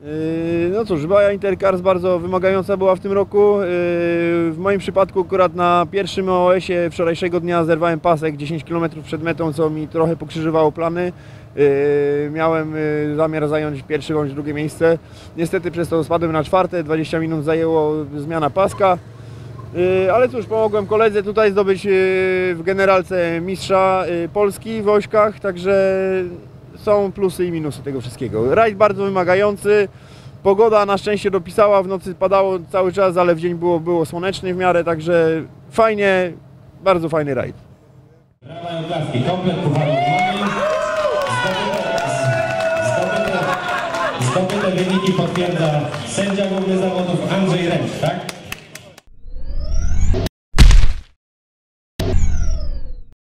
No cóż, Baja Intercars bardzo wymagająca była w tym roku. W moim przypadku akurat na pierwszym OS-ie wczorajszego dnia zerwałem pasek 10 km przed metą, co mi trochę pokrzyżowało plany. Miałem zamiar zająć pierwsze bądź drugie miejsce. Niestety przez to spadłem na czwarte, 20 minut zajęło zmiana paska. Ale cóż, pomogłem koledze tutaj zdobyć w generalce mistrza Polski w Ośkach, także są plusy i minusy tego wszystkiego. Rajd bardzo wymagający, pogoda na szczęście dopisała, w nocy padało cały czas, ale w dzień było słonecznie w miarę, także fajnie, bardzo fajny rajd. Brawa i oklaski, komplet pucharów mamy. Zdobyte wyniki potwierdza sędzia główny zawodów Andrzej Ręcz, tak?